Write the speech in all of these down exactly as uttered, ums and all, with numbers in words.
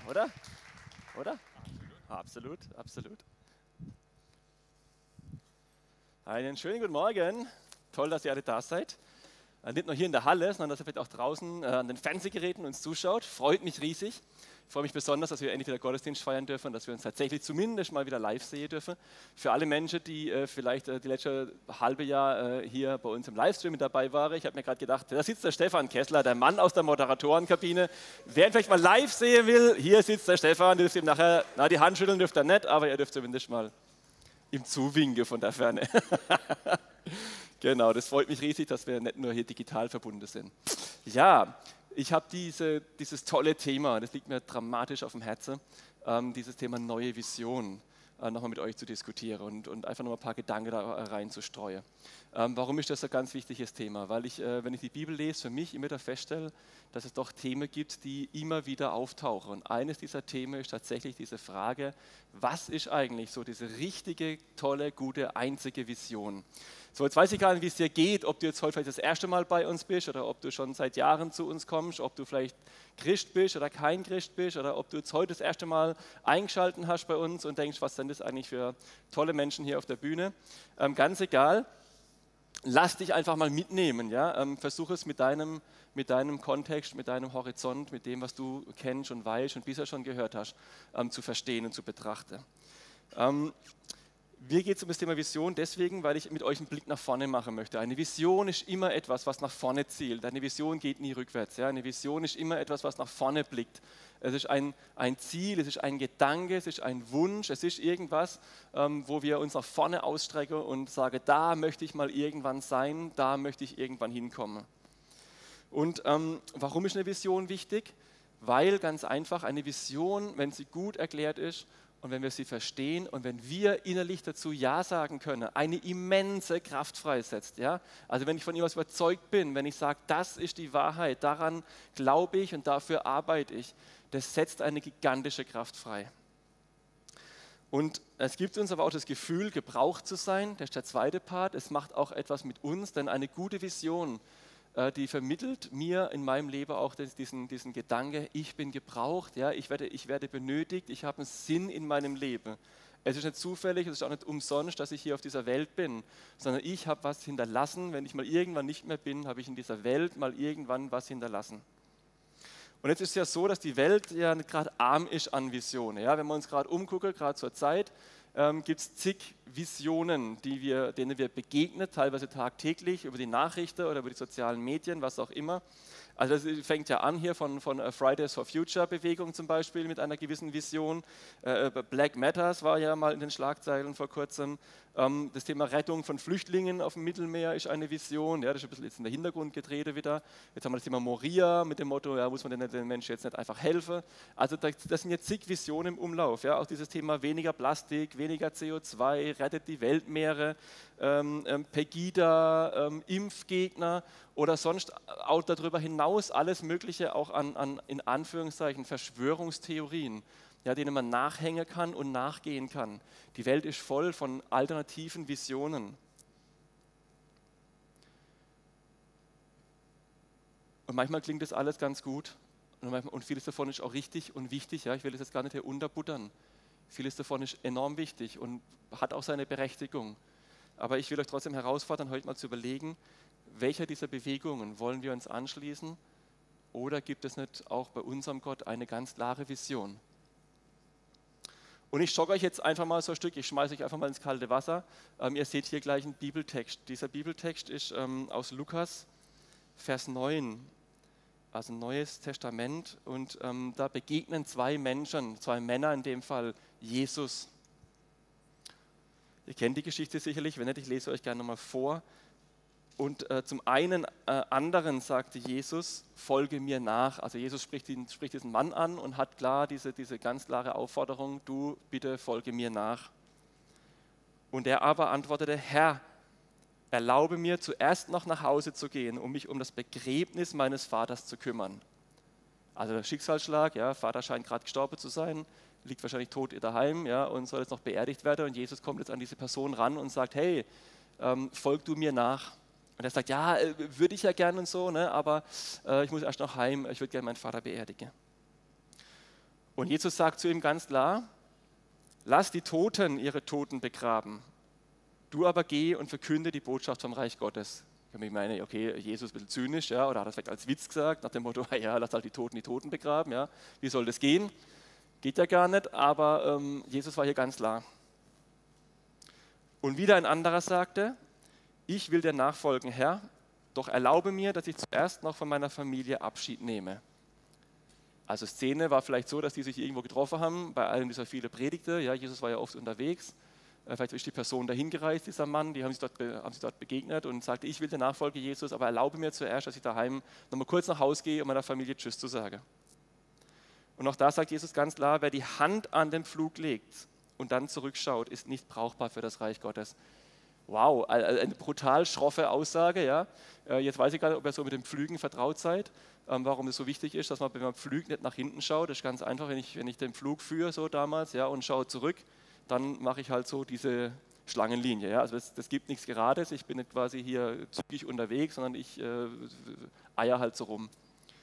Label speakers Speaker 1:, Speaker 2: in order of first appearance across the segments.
Speaker 1: oder? Oder? Absolut, absolut. Einen schönen guten Morgen. Toll, dass ihr alle da seid. Nicht nur hier in der Halle, sondern dass ihr vielleicht auch draußen äh, an den Fernsehgeräten uns zuschaut. Freut mich riesig. Ich freue mich besonders, dass wir endlich wieder Gottesdienst feiern dürfen und dass wir uns tatsächlich zumindest mal wieder live sehen dürfen. Für alle Menschen, die äh, vielleicht äh, die letzte halbe Jahr äh, hier bei uns im Livestream mit dabei waren, ich habe mir gerade gedacht, da sitzt der Stefan Kessler, der Mann aus der Moderatorenkabine. Wer ihn vielleicht mal live sehen will, hier sitzt der Stefan, ihr dürft ihm nachher, na die Hand schütteln dürft ihr nicht, aber ihr dürft zumindest mal ihm zuwinken von der Ferne. Genau, das freut mich riesig, dass wir nicht nur hier digital verbunden sind. Ja, ich habe diese, dieses tolle Thema, das liegt mir dramatisch auf dem Herzen, ähm, dieses Thema neue Vision äh, nochmal mit euch zu diskutieren und, und einfach noch ein paar Gedanken da reinzustreuen. Ähm, warum ist das ein ganz wichtiges Thema? Weil ich, äh, wenn ich die Bibel lese, für mich immer da feststelle, dass es doch Themen gibt, die immer wieder auftauchen. Und eines dieser Themen ist tatsächlich diese Frage, was ist eigentlich so diese richtige, tolle, gute, einzige Vision? So, jetzt weiß ich gar nicht, wie es dir geht, ob du jetzt heute vielleicht das erste Mal bei uns bist oder ob du schon seit Jahren zu uns kommst, ob du vielleicht Christ bist oder kein Christ bist oder ob du jetzt heute das erste Mal eingeschaltet hast bei uns und denkst, was sind das eigentlich für tolle Menschen hier auf der Bühne. Ähm, ganz egal, lass dich einfach mal mitnehmen. Ja? Ähm, versuch es mit deinem, mit deinem Kontext, mit deinem Horizont, mit dem, was du kennst und weißt und bisher schon gehört hast, ähm, zu verstehen und zu betrachten. Ähm, Mir geht es um das Thema Vision deswegen, weil ich mit euch einen Blick nach vorne machen möchte. Eine Vision ist immer etwas, was nach vorne zielt. Eine Vision geht nie rückwärts. Ja? Eine Vision ist immer etwas, was nach vorne blickt. Es ist ein, ein Ziel, es ist ein Gedanke, es ist ein Wunsch, es ist irgendwas, ähm, wo wir uns nach vorne ausstrecken und sagen, da möchte ich mal irgendwann sein, da möchte ich irgendwann hinkommen. Und ähm, warum ist eine Vision wichtig? Weil ganz einfach eine Vision, wenn sie gut erklärt ist, und wenn wir sie verstehen und wenn wir innerlich dazu Ja sagen können, eine immense Kraft freisetzt. Ja? Also wenn ich von etwas überzeugt bin, wenn ich sage, das ist die Wahrheit, daran glaube ich und dafür arbeite ich, das setzt eine gigantische Kraft frei. Und es gibt uns aber auch das Gefühl, gebraucht zu sein, das ist der zweite Part, es macht auch etwas mit uns, denn eine gute Vision, die vermittelt mir in meinem Leben auch diesen, diesen Gedanke, ich bin gebraucht, ja, ich, werde, ich werde benötigt, ich habe einen Sinn in meinem Leben. Es ist nicht zufällig, es ist auch nicht umsonst, dass ich hier auf dieser Welt bin, sondern ich habe was hinterlassen. Wenn ich mal irgendwann nicht mehr bin, habe ich in dieser Welt mal irgendwann was hinterlassen. Und jetzt ist es ja so, dass die Welt ja nicht gerade arm ist an Visionen. Ja? Wenn wir uns gerade umgucken, gerade zur Zeit, ähm, gibt es zig Visionen, die wir, denen wir begegnen, teilweise tagtäglich über die Nachrichten oder über die sozialen Medien, was auch immer. Also das fängt ja an hier von, von Fridays for Future Bewegung zum Beispiel mit einer gewissen Vision. Äh, Black Matters war ja mal in den Schlagzeilen vor kurzem. Ähm, das Thema Rettung von Flüchtlingen auf dem Mittelmeer ist eine Vision. Ja, das ist ein bisschen jetzt in den Hintergrund gedreht wieder. Jetzt haben wir das Thema Moria mit dem Motto, ja, muss man den, den Menschen jetzt nicht einfach helfen. Also das, das sind jetzt zig Visionen im Umlauf. Ja, auch dieses Thema weniger Plastik, weniger C O zwei, rettet die Weltmeere, ähm, ähm, Pegida, ähm, Impfgegner oder sonst auch darüber hinaus alles Mögliche auch an, an in Anführungszeichen Verschwörungstheorien, ja, denen man nachhängen kann und nachgehen kann. Die Welt ist voll von alternativen Visionen. Und manchmal klingt das alles ganz gut und, manchmal, und vieles davon ist auch richtig und wichtig. Ja, ich will das jetzt gar nicht hier unterbuttern. Vieles davon ist enorm wichtig und hat auch seine Berechtigung. Aber ich will euch trotzdem herausfordern, heute mal zu überlegen, welcher dieser Bewegungen wollen wir uns anschließen oder gibt es nicht auch bei unserem Gott eine ganz klare Vision? Und ich schocke euch jetzt einfach mal so ein Stück, ich schmeiße euch einfach mal ins kalte Wasser. Ähm, ihr seht hier gleich einen Bibeltext. Dieser Bibeltext ist ähm, aus Lukas, Vers neun, also Neues Testament. Und ähm, da begegnen zwei Menschen, zwei Männer in dem Fall, Jesus. Ihr kennt die Geschichte sicherlich, wenn nicht, ich lese euch gerne nochmal vor. Und äh, zum einen äh, anderen sagte Jesus, folge mir nach. Also Jesus spricht, ihn, spricht diesen Mann an und hat klar diese, diese ganz klare Aufforderung, du bitte folge mir nach. Und er aber antwortete, Herr, erlaube mir zuerst noch nach Hause zu gehen, um mich um das Begräbnis meines Vaters zu kümmern. Also der Schicksalsschlag, ja, Vater scheint gerade gestorben zu sein, liegt wahrscheinlich tot daheim, ja, und soll jetzt noch beerdigt werden. Und Jesus kommt jetzt an diese Person ran und sagt, hey, ähm, folg du mir nach. Und er sagt, ja, würde ich ja gerne und so, ne, aber äh, ich muss erst noch heim, ich würde gerne meinen Vater beerdigen. Und Jesus sagt zu ihm ganz klar, lass die Toten ihre Toten begraben. Du aber geh und verkünde die Botschaft vom Reich Gottes. Ich meine, okay, Jesus ist ein bisschen zynisch, ja, oder hat das vielleicht als Witz gesagt, nach dem Motto, ja, lass halt die Toten die Toten begraben. Ja. Wie soll das gehen? Geht ja gar nicht, aber ähm, Jesus war hier ganz klar. Und wieder ein anderer sagte, ich will dir nachfolgen, Herr, doch erlaube mir, dass ich zuerst noch von meiner Familie Abschied nehme. Also Szene war vielleicht so, dass die sich irgendwo getroffen haben, bei einem dieser viele Predigte, ja, Jesus war ja oft unterwegs, äh, vielleicht ist die Person dahin gereist, dieser Mann, die haben sich, dort, haben sich dort begegnet und sagte, ich will dir nachfolgen, Jesus, aber erlaube mir zuerst, dass ich daheim nochmal kurz nach Hause gehe, um meiner Familie Tschüss zu sagen. Und auch da sagt Jesus ganz klar, wer die Hand an den Pflug legt und dann zurückschaut, ist nicht brauchbar für das Reich Gottes. Wow, eine brutal schroffe Aussage. Ja. Jetzt weiß ich gar nicht, ob ihr so mit dem Pflügen vertraut seid, warum es so wichtig ist, dass man, wenn man pflügt, nicht nach hinten schaut. Das ist ganz einfach, wenn ich, wenn ich den Pflug führe, so damals, ja, und schaue zurück, dann mache ich halt so diese Schlangenlinie. Ja. Also das, das gibt nichts Gerades, ich bin nicht quasi hier zügig unterwegs, sondern ich äh, eier halt so rum.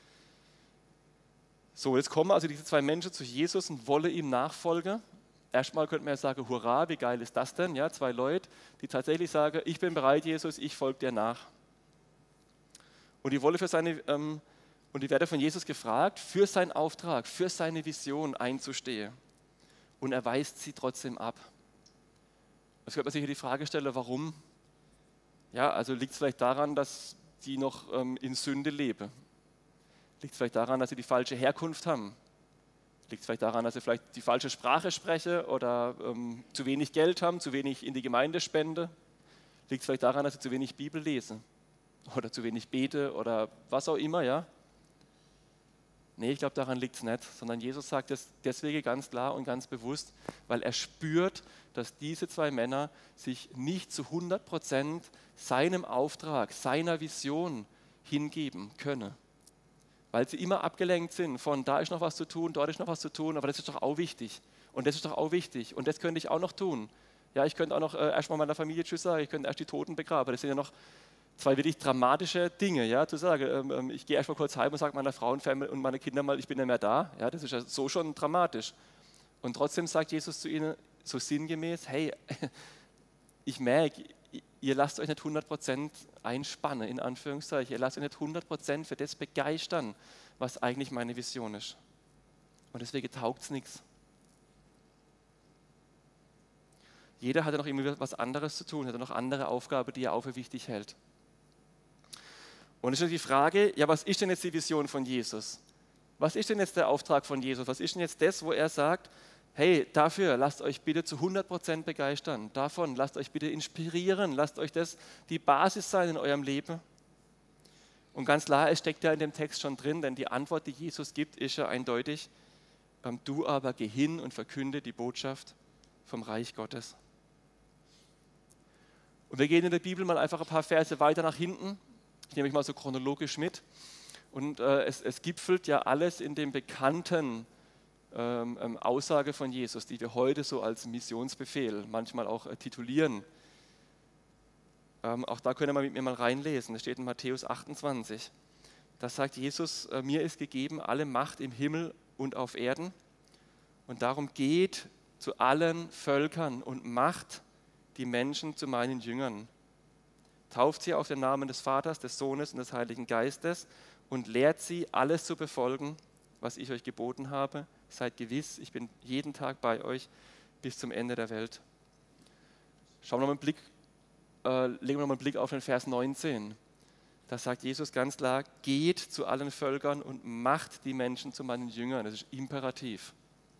Speaker 1: So, jetzt kommen also diese zwei Menschen zu Jesus und wollen ihm nachfolgen. Erstmal könnte man ja sagen, hurra, wie geil ist das denn? Ja, zwei Leute, die tatsächlich sagen, ich bin bereit, Jesus, ich folge dir nach. Und die wollen für seine, ähm, und die werden von Jesus gefragt, für seinen Auftrag, für seine Vision einzustehen. Und er weist sie trotzdem ab. Jetzt könnte man sich hier die Frage stellen, warum? Ja, also liegt es vielleicht daran, dass die noch ähm, in Sünde leben? Liegt es vielleicht daran, dass sie die falsche Herkunft haben? Liegt es vielleicht daran, dass sie vielleicht die falsche Sprache sprechen oder ähm, zu wenig Geld haben, zu wenig in die Gemeinde spenden? Liegt es vielleicht daran, dass sie zu wenig Bibel lesen oder zu wenig bete oder was auch immer, ja? Nee, ich glaube, daran liegt es nicht, sondern Jesus sagt es deswegen ganz klar und ganz bewusst, weil er spürt, dass diese zwei Männer sich nicht zu hundert Prozent seinem Auftrag, seiner Vision hingeben können. Weil sie immer abgelenkt sind von, da ist noch was zu tun, dort ist noch was zu tun, aber das ist doch auch wichtig. Und das ist doch auch wichtig und das könnte ich auch noch tun. Ja, ich könnte auch noch äh, erstmal meiner Familie Tschüss sagen, ich könnte erst die Toten begraben. Das sind ja noch zwei wirklich dramatische Dinge, ja, zu sagen, ähm, ich gehe erstmal kurz heim und sage meiner Frau und, und meine Kinder mal, ich bin nicht mehr da. Ja, das ist ja so schon dramatisch. Und trotzdem sagt Jesus zu ihnen so sinngemäß, hey, ich merke, ihr lasst euch nicht hundert Prozent einspannen, in Anführungszeichen. Ihr lasst euch nicht hundert Prozent für das begeistern, was eigentlich meine Vision ist. Und deswegen taugt es nichts. Jeder hat ja noch irgendwie was anderes zu tun, hat ja noch andere Aufgaben, die er auch für wichtig hält. Und es ist die Frage, ja, was ist denn jetzt die Vision von Jesus? Was ist denn jetzt der Auftrag von Jesus? Was ist denn jetzt das, wo er sagt, hey, dafür lasst euch bitte zu hundert Prozent begeistern. Davon lasst euch bitte inspirieren. Lasst euch das die Basis sein in eurem Leben. Und ganz klar, es steckt ja in dem Text schon drin, denn die Antwort, die Jesus gibt, ist ja eindeutig, du aber geh hin und verkünde die Botschaft vom Reich Gottes. Und wir gehen in der Bibel mal einfach ein paar Verse weiter nach hinten. Ich nehme mich mal so chronologisch mit. Und äh, es, es gipfelt ja alles in dem bekannten Ähm, ähm, Aussage von Jesus, die wir heute so als Missionsbefehl manchmal auch äh, titulieren. Ähm, auch da könnt ihr mal mit mir mal reinlesen. Das steht in Matthäus achtundzwanzig. Da sagt Jesus, äh, mir ist gegeben alle Macht im Himmel und auf Erden. Und darum geht zu allen Völkern und macht die Menschen zu meinen Jüngern. Tauft sie auf den Namen des Vaters, des Sohnes und des Heiligen Geistes und lehrt sie, alles zu befolgen, was ich euch geboten habe. Seid gewiss, ich bin jeden Tag bei euch bis zum Ende der Welt. Schauen wir noch mal einen Blick, äh, legen wir noch mal einen Blick auf den Vers neunzehn. Da sagt Jesus ganz klar, geht zu allen Völkern und macht die Menschen zu meinen Jüngern. Das ist imperativ.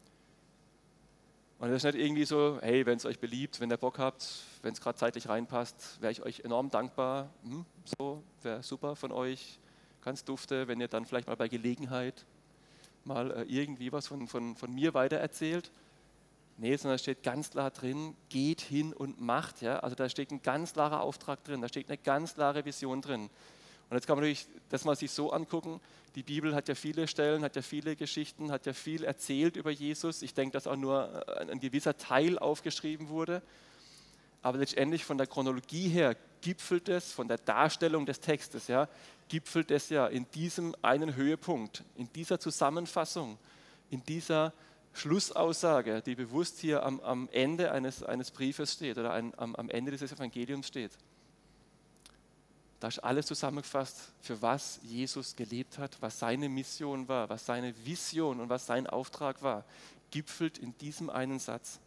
Speaker 1: Und das ist nicht irgendwie so, hey, wenn es euch beliebt, wenn ihr Bock habt, wenn es gerade zeitlich reinpasst, wäre ich euch enorm dankbar. Hm, so, wäre super von euch, ganz dufte, wenn ihr dann vielleicht mal bei Gelegenheit mal äh, irgendwie was von, von, von mir weitererzählt. Nee, sondern da steht ganz klar drin, geht hin und macht. Ja? Also da steht ein ganz klarer Auftrag drin, da steht eine ganz klare Vision drin. Und jetzt kann man natürlich das mal sich so angucken, die Bibel hat ja viele Stellen, hat ja viele Geschichten, hat ja viel erzählt über Jesus. Ich denke, dass auch nur ein, ein gewisser Teil aufgeschrieben wurde. Aber letztendlich von der Chronologie her gipfelt es, von der Darstellung des Textes, ja, gipfelt es ja in diesem einen Höhepunkt, in dieser Zusammenfassung, in dieser Schlussaussage, die bewusst hier am, am Ende eines, eines Briefes steht oder ein, am, am Ende dieses Evangeliums steht. Da ist alles zusammengefasst, für was Jesus gelebt hat, was seine Mission war, was seine Vision und was sein Auftrag war, gipfelt in diesem einen Satz.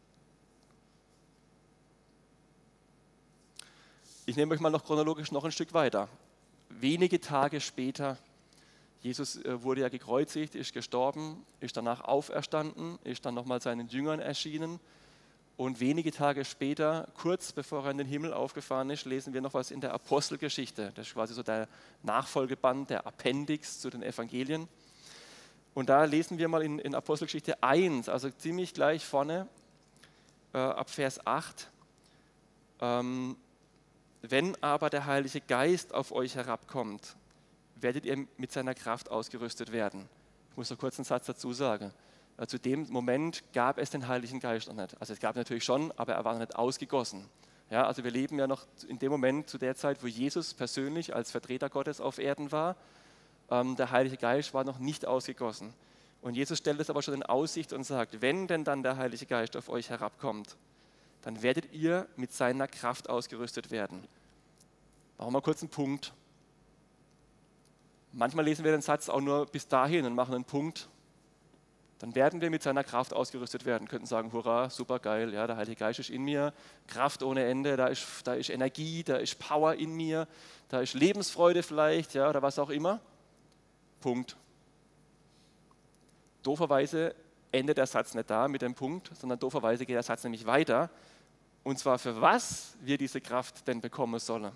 Speaker 1: Ich nehme euch mal noch chronologisch noch ein Stück weiter. Wenige Tage später, Jesus wurde ja gekreuzigt, ist gestorben, ist danach auferstanden, ist dann nochmal seinen Jüngern erschienen. Und wenige Tage später, kurz bevor er in den Himmel aufgefahren ist, lesen wir noch was in der Apostelgeschichte. Das ist quasi so der Nachfolgeband, der Appendix zu den Evangelien. Und da lesen wir mal in, in Apostelgeschichte eins, also ziemlich gleich vorne, äh, ab Vers acht. Ähm, Wenn aber der Heilige Geist auf euch herabkommt, werdet ihr mit seiner Kraft ausgerüstet werden. Ich muss noch kurz einen Satz dazu sagen. Zu dem Moment gab es den Heiligen Geist noch nicht. Also es gab natürlich schon, aber er war noch nicht ausgegossen. Ja, also wir leben ja noch in dem Moment, zu der Zeit, wo Jesus persönlich als Vertreter Gottes auf Erden war. Ähm, der Heilige Geist war noch nicht ausgegossen. Und Jesus stellt es aber schon in Aussicht und sagt, wenn denn dann der Heilige Geist auf euch herabkommt, dann werdet ihr mit seiner Kraft ausgerüstet werden. Machen wir mal kurz einen Punkt. Manchmal lesen wir den Satz auch nur bis dahin und machen einen Punkt. Dann werden wir mit seiner Kraft ausgerüstet werden. Wir könnten sagen, hurra, super geil, ja, der Heilige Geist ist in mir, Kraft ohne Ende, da ist, da ist Energie, da ist Power in mir, da ist Lebensfreude vielleicht, ja, oder was auch immer. Punkt. Dooferweise endet der Satz nicht da mit dem Punkt, sondern dooferweise geht der Satz nämlich weiter. Und zwar für was wir diese Kraft denn bekommen sollen.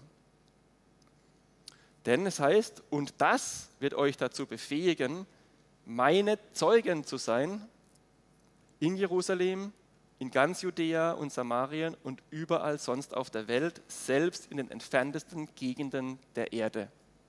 Speaker 1: Denn es heißt, und das wird euch dazu befähigen, meine Zeugen zu sein in Jerusalem, in ganz Judäa und Samarien und überall sonst auf der Welt, selbst in den entferntesten Gegenden der Erde.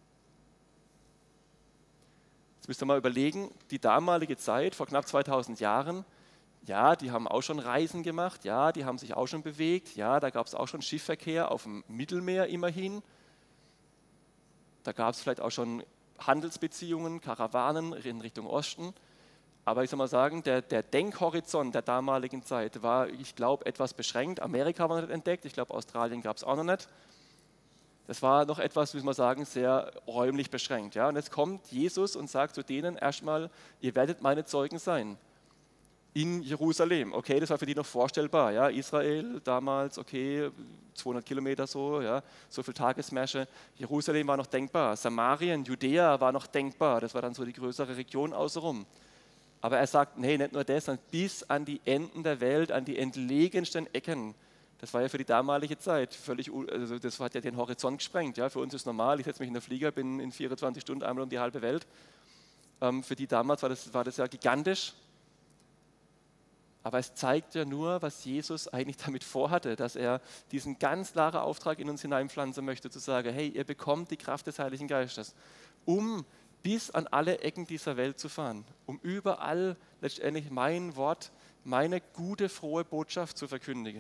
Speaker 1: Jetzt müsst ihr mal überlegen, die damalige Zeit, vor knapp zweitausend Jahren, ja, die haben auch schon Reisen gemacht, ja, die haben sich auch schon bewegt, ja, da gab es auch schon Schiffverkehr auf dem Mittelmeer immerhin. Da gab es vielleicht auch schon Handelsbeziehungen, Karawanen in Richtung Osten. Aber ich soll mal sagen, der, der Denkhorizont der damaligen Zeit war, ich glaube, etwas beschränkt. Amerika war noch nicht entdeckt, ich glaube, Australien gab es auch noch nicht. Das war noch etwas, wie soll man sagen, sehr räumlich beschränkt. Ja? Und jetzt kommt Jesus und sagt zu denen erstmal, ihr werdet meine Zeugen sein. In Jerusalem, okay, das war für die noch vorstellbar. Ja? Israel damals, okay, zweihundert Kilometer so, ja, so viel Tagesmärsche. Jerusalem war noch denkbar. Samarien, Judäa war noch denkbar. Das war dann so die größere Region außenrum. Aber er sagt, nee, nicht nur das, sondern bis an die Enden der Welt, an die entlegensten Ecken. Das war ja für die damalige Zeit völlig, also das hat ja den Horizont gesprengt. Ja? Für uns ist normal, ich setze mich in den Flieger, bin in vierundzwanzig Stunden einmal um die halbe Welt. Ähm, für die damals war das, war das ja gigantisch. Aber es zeigt ja nur, was Jesus eigentlich damit vorhatte, dass er diesen ganz klaren Auftrag in uns hineinpflanzen möchte, zu sagen, hey, ihr bekommt die Kraft des Heiligen Geistes, um bis an alle Ecken dieser Welt zu fahren, um überall letztendlich mein Wort, meine gute, frohe Botschaft zu verkündigen.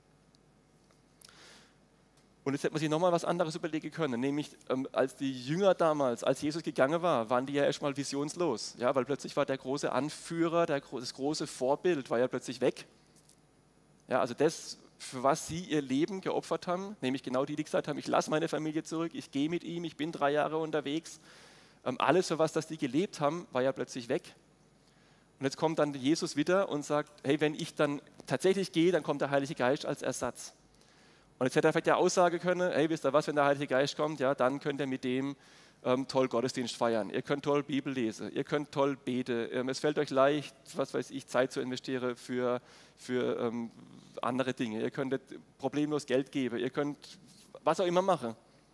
Speaker 1: Und jetzt hätte man sich nochmal was anderes überlegen können, nämlich ähm, als die Jünger damals, als Jesus gegangen war, waren die ja erstmal visionslos, ja, weil plötzlich war der große Anführer, der, das große Vorbild war ja plötzlich weg. Ja, also das, für was sie ihr Leben geopfert haben, nämlich genau die, die gesagt haben, ich lasse meine Familie zurück, ich gehe mit ihm, ich bin drei Jahre unterwegs, ähm, alles für was das die gelebt haben, war ja plötzlich weg. Und jetzt kommt dann Jesus wieder und sagt, hey, wenn ich dann tatsächlich gehe, dann kommt der Heilige Geist als Ersatz. Und jetzt hätte er vielleicht ja Aussage können, hey, wisst ihr was, wenn der Heilige Geist kommt, ja, dann könnt ihr mit dem ähm, toll Gottesdienst feiern. Ihr könnt toll Bibel lesen, ihr könnt toll beten. Ähm, es fällt euch leicht, was weiß ich, Zeit zu investieren für, für ähm, andere Dinge. Ihr könntet problemlos Geld geben, ihr könnt was auch immer machen.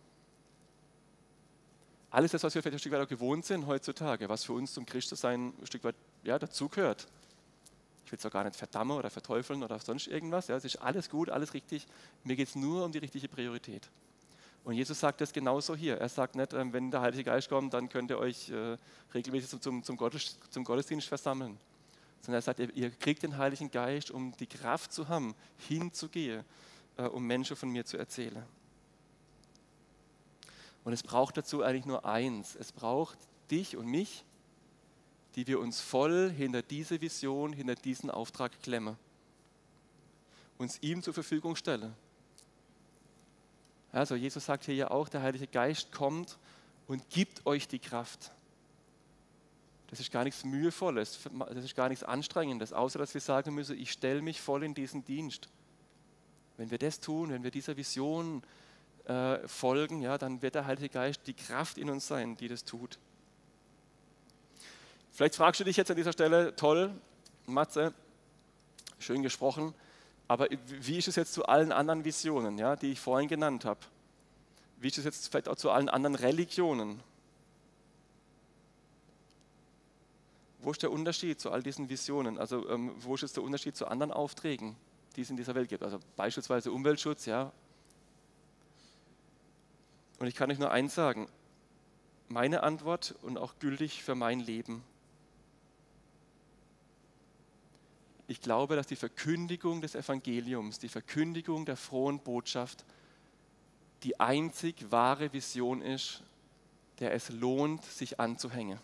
Speaker 1: Alles das, was wir vielleicht ein Stück weit auch gewohnt sind heutzutage, was für uns zum Christsein ein Stück weit ja, dazugehört. Ich will es auch gar nicht verdammen oder verteufeln oder sonst irgendwas. Ja, es ist alles gut, alles richtig. Mir geht es nur um die richtige Priorität. Und Jesus sagt das genauso hier. Er sagt nicht, wenn der Heilige Geist kommt, dann könnt ihr euch äh, regelmäßig zum, zum, Gottes, zum Gottesdienst versammeln. Sondern er sagt, ihr, ihr kriegt den Heiligen Geist, um die Kraft zu haben, hinzugehen, äh, um Menschen von mir zu erzählen. Und es braucht dazu eigentlich nur eins. Es braucht dich und mich, die wir uns voll hinter diese Vision, hinter diesen Auftrag klemmen, uns ihm zur Verfügung stellen. Also Jesus sagt hier ja auch, der Heilige Geist kommt und gibt euch die Kraft. Das ist gar nichts Mühevolles, das ist gar nichts Anstrengendes, außer dass wir sagen müssen, ich stelle mich voll in diesen Dienst. Wenn wir das tun, wenn wir dieser Vision äh, folgen, ja, dann wird der Heilige Geist die Kraft in uns sein, die das tut. Vielleicht fragst du dich jetzt an dieser Stelle, toll, Matze, schön gesprochen, aber wie ist es jetzt zu allen anderen Visionen, ja, die ich vorhin genannt habe? Wie ist es jetzt vielleicht auch zu allen anderen Religionen? Wo ist der Unterschied zu all diesen Visionen? Also ähm, wo ist jetzt der Unterschied zu anderen Aufträgen, die es in dieser Welt gibt? Also beispielsweise Umweltschutz, ja. Und ich kann euch nur eins sagen, meine Antwort und auch gültig für mein Leben. Ich glaube, dass die Verkündigung des Evangeliums, die Verkündigung der frohen Botschaft die einzig wahre Vision ist, der es lohnt, sich anzuhängen.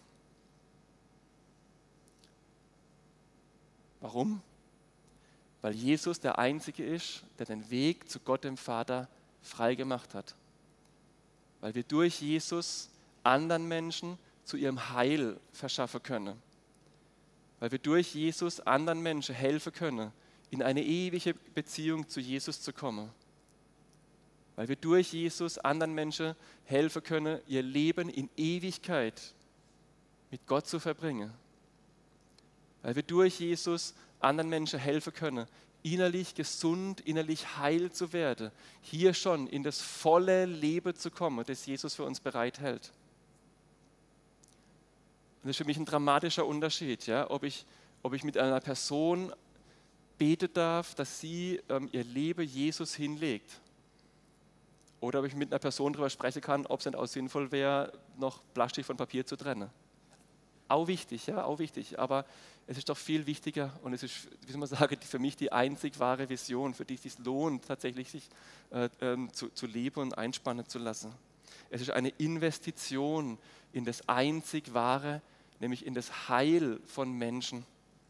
Speaker 1: Warum? Weil Jesus der Einzige ist, der den Weg zu Gott dem Vater frei gemacht hat. Weil wir durch Jesus anderen Menschen zu ihrem Heil verschaffen können. Weil wir durch Jesus anderen Menschen helfen können, in eine ewige Beziehung zu Jesus zu kommen. Weil wir durch Jesus anderen Menschen helfen können, ihr Leben in Ewigkeit mit Gott zu verbringen. Weil wir durch Jesus anderen Menschen helfen können, innerlich gesund, innerlich heil zu werden, hier schon in das volle Leben zu kommen, das Jesus für uns bereithält. Und das ist für mich ein dramatischer Unterschied, ja? ob, ich, ob ich mit einer Person beten darf, dass sie ähm, ihr Leben Jesus hinlegt. Oder ob ich mit einer Person darüber sprechen kann, ob es nicht auch sinnvoll wäre, noch Plastik von Papier zu trennen. Auch wichtig, ja, auch wichtig, aber es ist doch viel wichtiger und es ist, wie soll man sagen, für mich die einzig wahre Vision, für die es sich lohnt, tatsächlich sich äh, ähm, zu, zu leben und einspannen zu lassen. Es ist eine Investition in das einzig Wahre, nämlich in das Heil von Menschen.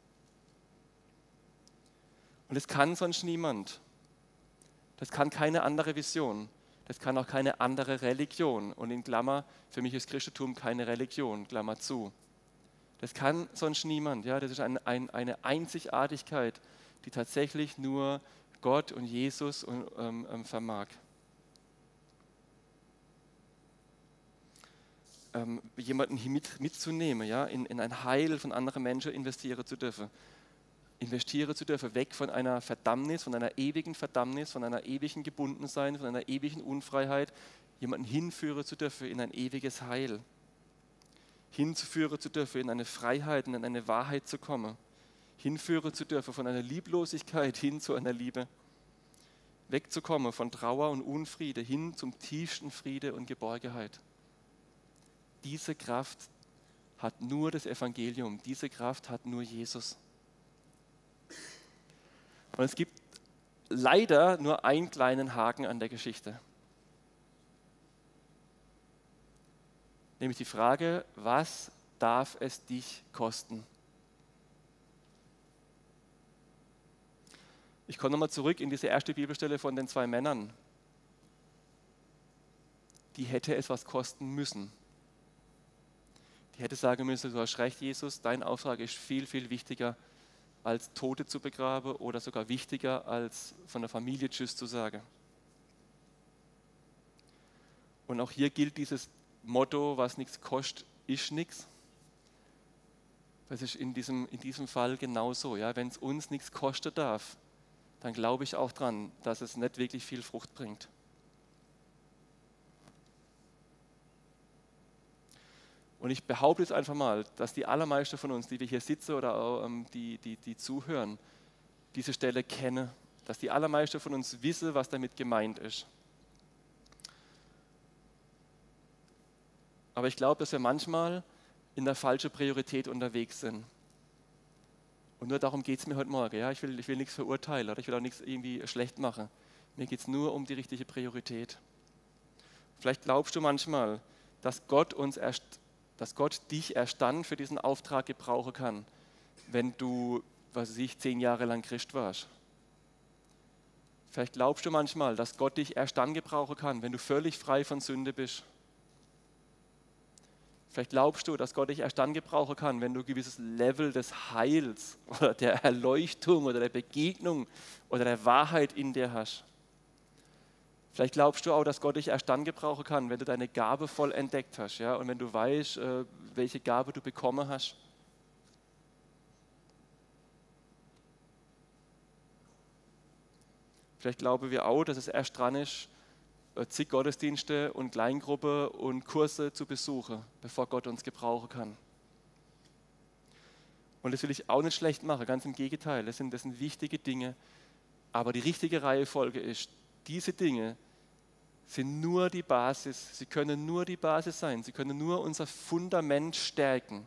Speaker 1: Und das kann sonst niemand. Das kann keine andere Vision. Das kann auch keine andere Religion. Und in Klammer, für mich ist Christentum keine Religion, Klammer zu. Das kann sonst niemand. Ja? Das ist ein, ein, eine Einzigartigkeit, die tatsächlich nur Gott und Jesus ähm, ähm, vermag. Ähm, jemanden mit, mitzunehmen, ja? in, in ein Heil von anderen Menschen investieren zu dürfen. Investieren zu dürfen, weg von einer Verdammnis, von einer ewigen Verdammnis, von einer ewigen Gebundensein, von einer ewigen Unfreiheit, jemanden hinführen zu dürfen in ein ewiges Heil. Hinzuführen zu dürfen, in eine Freiheit und in eine Wahrheit zu kommen. Hinführen zu dürfen von einer Lieblosigkeit hin zu einer Liebe. Wegzukommen von Trauer und Unfriede hin zum tiefsten Friede und Geborgenheit. Diese Kraft hat nur das Evangelium, diese Kraft hat nur Jesus. Und es gibt leider nur einen kleinen Haken an der Geschichte. Nämlich die Frage, was darf es dich kosten? Ich komme nochmal zurück in diese erste Bibelstelle von den zwei Männern. Die hätte es was kosten müssen. Die hätte sagen müssen, du hast recht, Jesus, dein Auftrag ist viel, viel wichtiger, als Tote zu begraben oder sogar wichtiger, als von der Familie Tschüss zu sagen. Und auch hier gilt dieses Motto, was nichts kostet, ist nichts. Das ist in diesem, in diesem Fall genauso. Ja? Wenn es uns nichts kosten darf, dann glaube ich auch dran, dass es nicht wirklich viel Frucht bringt. Und ich behaupte jetzt einfach mal, dass die allermeisten von uns, die wir hier sitzen oder auch, ähm, die, die, die zuhören, diese Stelle kennen. Dass die allermeisten von uns wissen, was damit gemeint ist. Aber ich glaube, dass wir manchmal in der falschen Priorität unterwegs sind. Und nur darum geht es mir heute Morgen. Ja? Ich will, ich will nichts verurteilen oder ich will auch nichts irgendwie schlecht machen. Mir geht es nur um die richtige Priorität. Vielleicht glaubst du manchmal, dass Gott uns erst dass Gott dich erst dann für diesen Auftrag gebrauchen kann, wenn du, was weiß ich, zehn Jahre lang Christ warst. Vielleicht glaubst du manchmal, dass Gott dich erst dann gebrauchen kann, wenn du völlig frei von Sünde bist. Vielleicht glaubst du, dass Gott dich erst dann gebrauchen kann, wenn du ein gewisses Level des Heils oder der Erleuchtung oder der Begegnung oder der Wahrheit in dir hast. Vielleicht glaubst du auch, dass Gott dich erst dann gebrauchen kann, wenn du deine Gabe voll entdeckt hast, ja? Und wenn du weißt, welche Gabe du bekommen hast. Vielleicht glauben wir auch, dass es erst dran ist, zig Gottesdienste und Kleingruppe und Kurse zu besuchen, bevor Gott uns gebrauchen kann. Und das will ich auch nicht schlecht machen, ganz im Gegenteil. Das sind, das sind wichtige Dinge. Aber die richtige Reihenfolge ist, diese Dinge sind nur die Basis. Sie können nur die Basis sein. Sie können nur unser Fundament stärken.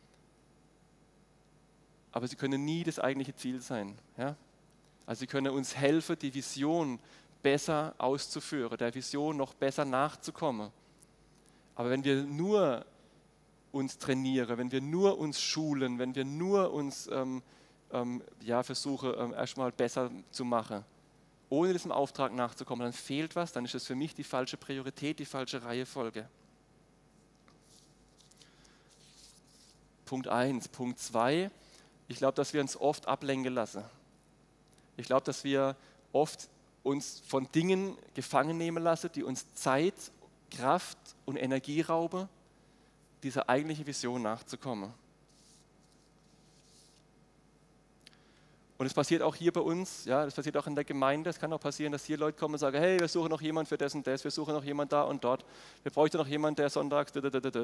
Speaker 1: Aber sie können nie das eigentliche Ziel sein. Ja? Also sie können uns helfen, die Vision besser auszuführen, der Vision noch besser nachzukommen. Aber wenn wir nur uns trainieren, wenn wir nur uns schulen, wenn wir nur uns ähm, ähm, ja, versuchen, ähm, erstmal besser zu machen, ohne diesem Auftrag nachzukommen, dann fehlt was, dann ist das für mich die falsche Priorität, die falsche Reihenfolge. Punkt eins. Punkt zwei. Ich glaube, dass wir uns oft ablenken lassen. Ich glaube, dass wir oft uns von Dingen gefangen nehmen lassen, die uns Zeit, Kraft und Energie rauben, dieser eigentlichen Vision nachzukommen. Und es passiert auch hier bei uns, ja, das passiert auch in der Gemeinde. Es kann auch passieren, dass hier Leute kommen und sagen, hey, wir suchen noch jemanden für das und das, wir suchen noch jemanden da und dort, wir bräuchten noch jemanden, der sonntags,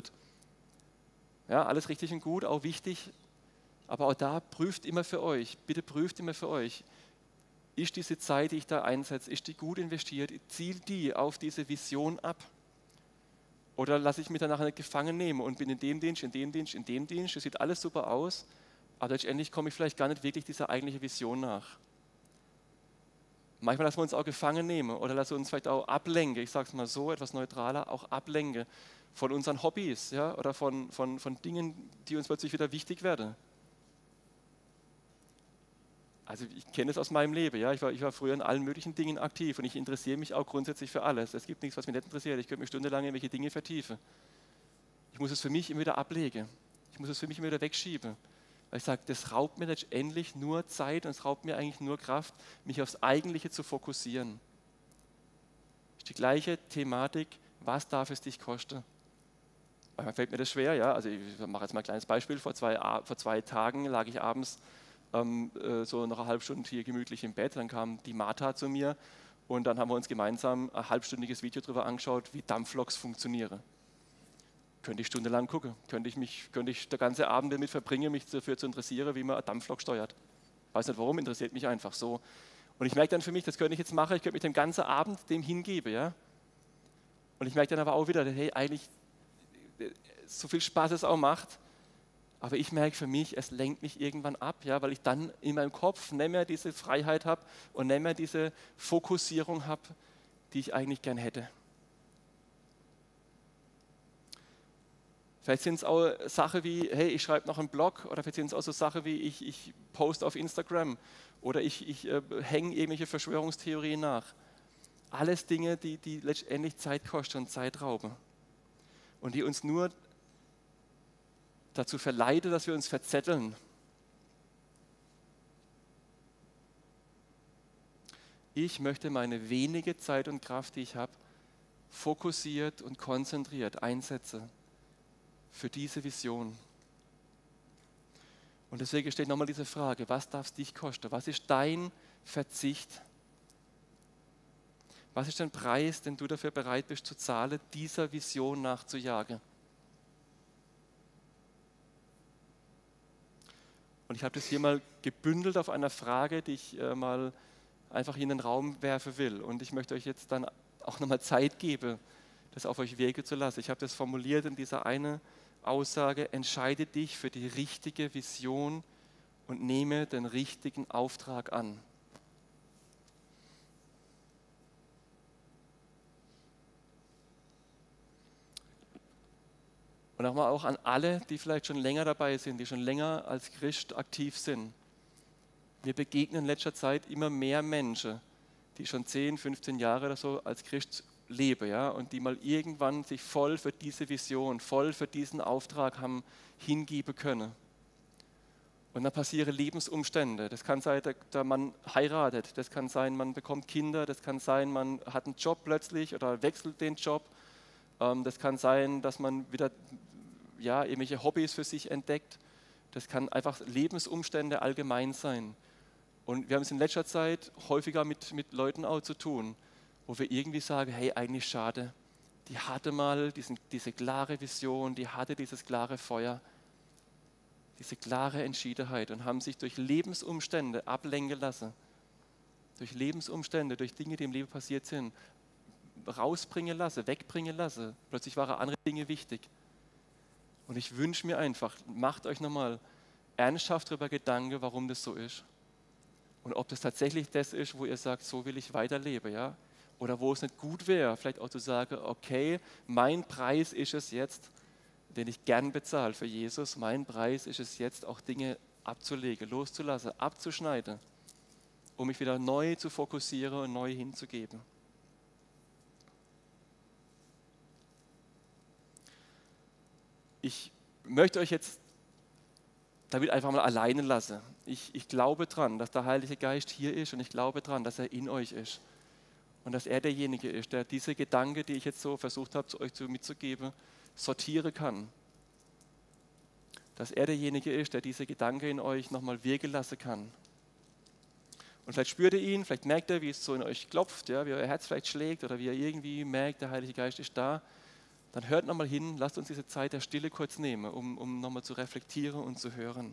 Speaker 1: ja, alles richtig und gut, auch wichtig, aber auch da prüft immer für euch, bitte prüft immer für euch, ist diese Zeit, die ich da einsetze, ist die gut investiert, zielt die auf diese Vision ab? Oder lasse ich mich danach nicht gefangen nehmen und bin in dem Dienst, in dem Dienst, in dem Dienst, das sieht alles super aus, aber letztendlich komme ich vielleicht gar nicht wirklich dieser eigentlichen Vision nach. Manchmal lassen wir uns auch gefangen nehmen oder lassen uns vielleicht auch ablenken, ich sage es mal so, etwas neutraler, auch ablenken von unseren Hobbys, ja, oder von, von, von Dingen, die uns plötzlich wieder wichtig werden. Also ich kenne es aus meinem Leben, ja. ich, war, ich war früher in allen möglichen Dingen aktiv und ich interessiere mich auch grundsätzlich für alles. Es gibt nichts, was mich nicht interessiert. Ich könnte mich stundenlang in welche Dinge vertiefen. Ich muss es für mich immer wieder ablegen. Ich muss es für mich immer wieder wegschieben. Weil ich sage, das raubt mir letztendlich nur Zeit und es raubt mir eigentlich nur Kraft, mich aufs Eigentliche zu fokussieren. Das ist die gleiche Thematik, was darf es dich kosten? Manchmal fällt mir das schwer, ja. Also ich mache jetzt mal ein kleines Beispiel. Vor zwei, vor zwei Tagen lag ich abends Ähm, äh, so noch eine halbe Stunde hier gemütlich im Bett, dann kam die Martha zu mir und dann haben wir uns gemeinsam ein halbstündiges Video darüber angeschaut, wie Dampfloks funktionieren. Könnte ich stundenlang gucken, könnte ich, mich, könnte ich den ganzen Abend damit verbringen, mich dafür zu interessieren, wie man eine Dampflok steuert. Weiß nicht warum, interessiert mich einfach so. Und ich merke dann für mich, das könnte ich jetzt machen, ich könnte mich den ganzen Abend dem hingeben. Ja? Und ich merke dann aber auch wieder, hey, eigentlich, so viel Spaß es auch macht, aber ich merke für mich, es lenkt mich irgendwann ab, ja, weil ich dann in meinem Kopf nicht mehr diese Freiheit habe und nicht mehr diese Fokussierung habe, die ich eigentlich gern hätte. Vielleicht sind es auch Sachen wie, hey, ich schreibe noch einen Blog, oder vielleicht sind es auch so Sachen wie, ich, ich poste auf Instagram oder ich, ich äh, hänge irgendwelche Verschwörungstheorien nach. Alles Dinge, die, die letztendlich Zeit kosten und Zeit rauben und die uns nur dazu verleitet, dass wir uns verzetteln. Ich möchte meine wenige Zeit und Kraft, die ich habe, fokussiert und konzentriert einsetzen für diese Vision. Und deswegen steht nochmal diese Frage, was darf es dich kosten? Was ist dein Verzicht? Was ist der Preis, den du dafür bereit bist zu zahlen, dieser Vision nachzujagen? Und ich habe das hier mal gebündelt auf einer Frage, die ich äh, mal einfach in den Raum werfen will. Und ich möchte euch jetzt dann auch nochmal Zeit geben, das auf euch wirken zu lassen. Ich habe das formuliert in dieser eine Aussage, entscheide dich für die richtige Vision und nehme den richtigen Auftrag an. Und nochmal auch an alle, die vielleicht schon länger dabei sind, die schon länger als Christ aktiv sind. Mir begegnen in letzter Zeit immer mehr Menschen, die schon zehn, fünfzehn Jahre oder so als Christ leben, ja, und die mal irgendwann sich voll für diese Vision, voll für diesen Auftrag haben hingeben können. Und dann passieren Lebensumstände. Das kann sein, der, der Mann heiratet, das kann sein, man bekommt Kinder, das kann sein, man hat einen Job plötzlich oder wechselt den Job. Ähm, das kann sein, dass man wieder ja, irgendwelche Hobbys für sich entdeckt. Das kann einfach Lebensumstände allgemein sein. Und wir haben es in letzter Zeit häufiger mit, mit Leuten auch zu tun, wo wir irgendwie sagen, hey, eigentlich schade. Die hatte mal diesen, diese klare Vision, die hatte dieses klare Feuer, diese klare Entschiedenheit und haben sich durch Lebensumstände ablenken lassen. Durch Lebensumstände, durch Dinge, die im Leben passiert sind, rausbringen lassen, wegbringen lassen. Plötzlich waren andere Dinge wichtig. Und ich wünsche mir einfach, macht euch nochmal ernsthaft darüber Gedanken, warum das so ist. Und ob das tatsächlich das ist, wo ihr sagt, so will ich weiterleben, ja? Oder wo es nicht gut wäre, vielleicht auch zu sagen, okay, mein Preis ist es jetzt, den ich gern bezahle für Jesus, mein Preis ist es jetzt, auch Dinge abzulegen, loszulassen, abzuschneiden, um mich wieder neu zu fokussieren und neu hinzugeben. Ich möchte euch jetzt damit einfach mal alleine lassen. Ich, ich glaube dran, dass der Heilige Geist hier ist und ich glaube dran, dass er in euch ist. Und dass er derjenige ist, der diese Gedanken, die ich jetzt so versucht habe, zu euch mitzugeben, sortieren kann. Dass er derjenige ist, der diese Gedanken in euch nochmal wirken lassen kann. Und vielleicht spürt ihr ihn, vielleicht merkt ihr, wie es so in euch klopft, ja, wie euer Herz vielleicht schlägt oder wie ihr irgendwie merkt, der Heilige Geist ist da. Dann hört nochmal hin, lasst uns diese Zeit der Stille kurz nehmen, um, um nochmal zu reflektieren und zu hören.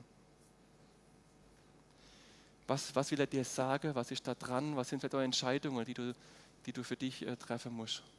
Speaker 1: Was, was will er dir sagen? Was ist da dran? Was sind vielleicht eure Entscheidungen, die du, die du für dich äh, treffen musst?